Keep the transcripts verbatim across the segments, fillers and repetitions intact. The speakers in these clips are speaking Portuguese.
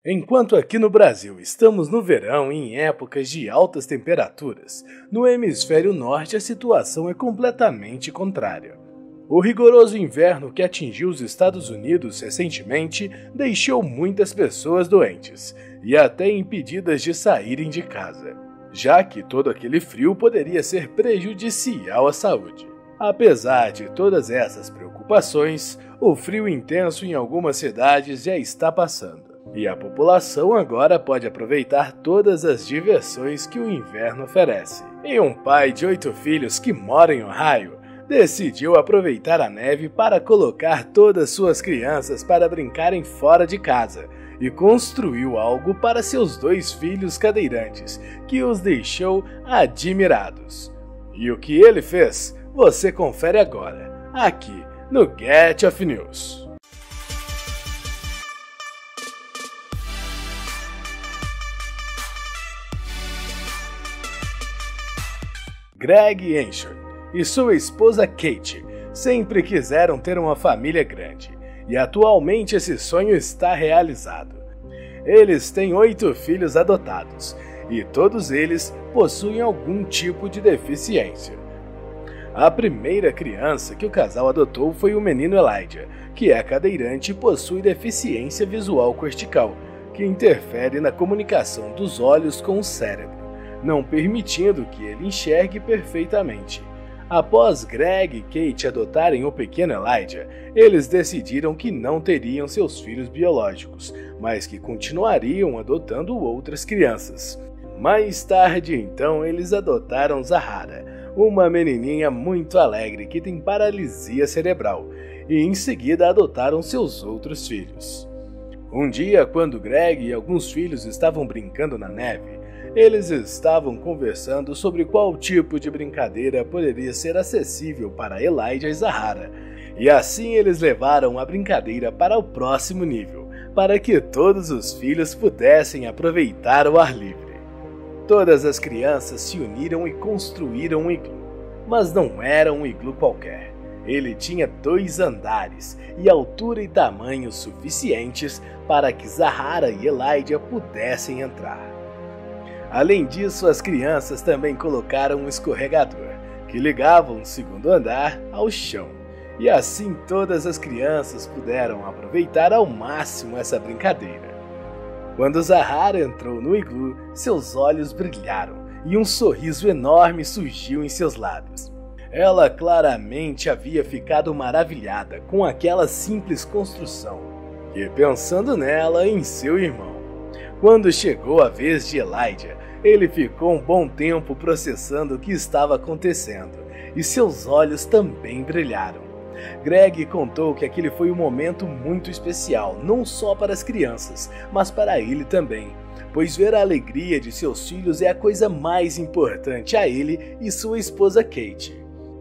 Enquanto aqui no Brasil estamos no verão e em épocas de altas temperaturas, no hemisfério norte a situação é completamente contrária. O rigoroso inverno que atingiu os Estados Unidos recentemente deixou muitas pessoas doentes e até impedidas de saírem de casa, já que todo aquele frio poderia ser prejudicial à saúde. Apesar de todas essas preocupações, o frio intenso em algumas cidades já está passando. E a população agora pode aproveitar todas as diversões que o inverno oferece. E um pai de oito filhos que mora em Ohio decidiu aproveitar a neve para colocar todas suas crianças para brincarem fora de casa e construiu algo para seus dois filhos cadeirantes, que os deixou admirados. E o que ele fez, você confere agora, aqui no Get Off News. Greg Henshaw e sua esposa Kate sempre quiseram ter uma família grande, e atualmente esse sonho está realizado. Eles têm oito filhos adotados, e todos eles possuem algum tipo de deficiência. A primeira criança que o casal adotou foi o menino Elijah, que é cadeirante e possui deficiência visual cortical, que interfere na comunicação dos olhos com o cérebro, não permitindo que ele enxergue perfeitamente. Após Greg e Kate adotarem o pequeno Elijah, eles decidiram que não teriam seus filhos biológicos, mas que continuariam adotando outras crianças. Mais tarde, então, eles adotaram Zahara, uma menininha muito alegre que tem paralisia cerebral, e em seguida adotaram seus outros filhos. Um dia, quando Greg e alguns filhos estavam brincando na neve, eles estavam conversando sobre qual tipo de brincadeira poderia ser acessível para Elijah e Zahara, e assim eles levaram a brincadeira para o próximo nível, para que todos os filhos pudessem aproveitar o ar livre. Todas as crianças se uniram e construíram um iglu, mas não era um iglu qualquer. Ele tinha dois andares e altura e tamanho suficientes para que Zahara e Elijah pudessem entrar. Além disso, as crianças também colocaram um escorregador, que ligava um segundo andar ao chão, e assim todas as crianças puderam aproveitar ao máximo essa brincadeira. Quando Zahara entrou no iglu, seus olhos brilharam e um sorriso enorme surgiu em seus lábios. Ela claramente havia ficado maravilhada com aquela simples construção, e pensando nela e em seu irmão. Quando chegou a vez de Elijah, ele ficou um bom tempo processando o que estava acontecendo, e seus olhos também brilharam. Greg contou que aquele foi um momento muito especial, não só para as crianças, mas para ele também, pois ver a alegria de seus filhos é a coisa mais importante a ele e sua esposa Kate.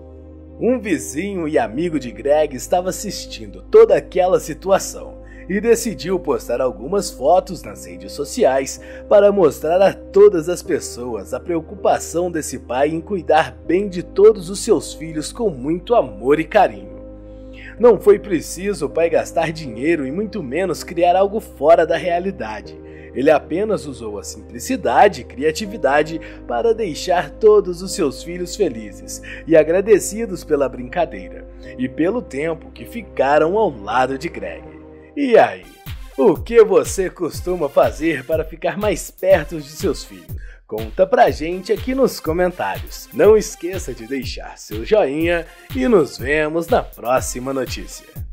Um vizinho e amigo de Greg estava assistindo toda aquela situação e decidiu postar algumas fotos nas redes sociais para mostrar a todas as pessoas a preocupação desse pai em cuidar bem de todos os seus filhos com muito amor e carinho. Não foi preciso o pai gastar dinheiro e muito menos criar algo fora da realidade. Ele apenas usou a simplicidade e criatividade para deixar todos os seus filhos felizes e agradecidos pela brincadeira e pelo tempo que ficaram ao lado de Greg. E aí, o que você costuma fazer para ficar mais perto de seus filhos? Conta pra gente aqui nos comentários. Não esqueça de deixar seu joinha e nos vemos na próxima notícia.